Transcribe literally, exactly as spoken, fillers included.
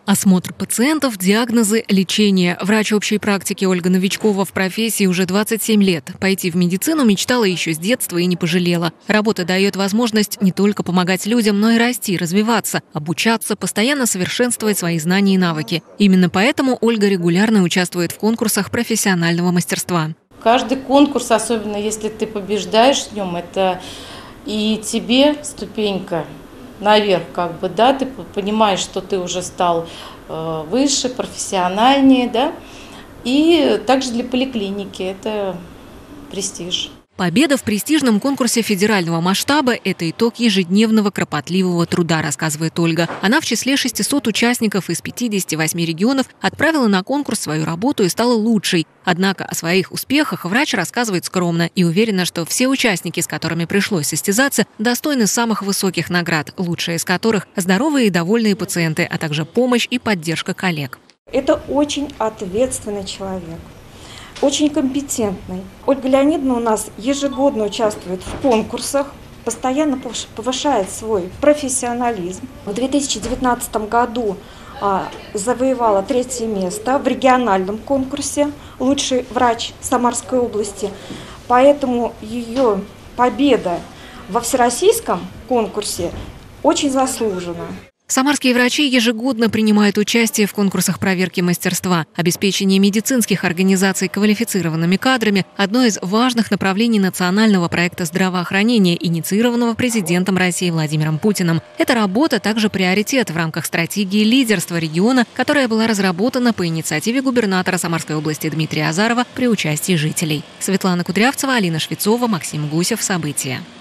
Осмотр пациентов, диагнозы, лечение. Врач общей практики Ольга Новичкова в профессии уже двадцать семь лет. Пойти в медицину мечтала еще с детства и не пожалела. Работа дает возможность не только помогать людям, но и расти, развиваться, обучаться, постоянно совершенствовать свои знания и навыки. Именно поэтому Ольга регулярно участвует в конкурсах профессионального мастерства. Каждый конкурс, особенно если ты побеждаешь в нем, это и тебе ступенька наверх, как бы, да, ты понимаешь, что ты уже стал э, выше, профессиональнее, да, и также для поликлиники это престиж. Победа в престижном конкурсе федерального масштаба – это итог ежедневного кропотливого труда, рассказывает Ольга. Она в числе шестисот участников из пятидесяти восьми регионов отправила на конкурс свою работу и стала лучшей. Однако о своих успехах врач рассказывает скромно и уверена, что все участники, с которыми пришлось состязаться, достойны самых высоких наград, лучшие из которых – здоровые и довольные пациенты, а также помощь и поддержка коллег. Это очень ответственный человек. Очень компетентный. Ольга Леонидовна у нас ежегодно участвует в конкурсах, постоянно повышает свой профессионализм. В две тысячи девятнадцатом году а, завоевала третье место в региональном конкурсе «Лучший врач Самарской области». Поэтому ее победа во всероссийском конкурсе очень заслужена. Самарские врачи ежегодно принимают участие в конкурсах проверки мастерства. Обеспечение медицинских организаций квалифицированными кадрами – одно из важных направлений национального проекта здравоохранения, инициированного президентом России Владимиром Путиным. Эта работа также приоритет в рамках стратегии лидерства региона, которая была разработана по инициативе губернатора Самарской области Дмитрия Азарова при участии жителей. Светлана Кудрявцева, Алина Швецова, Максим Гусев. События.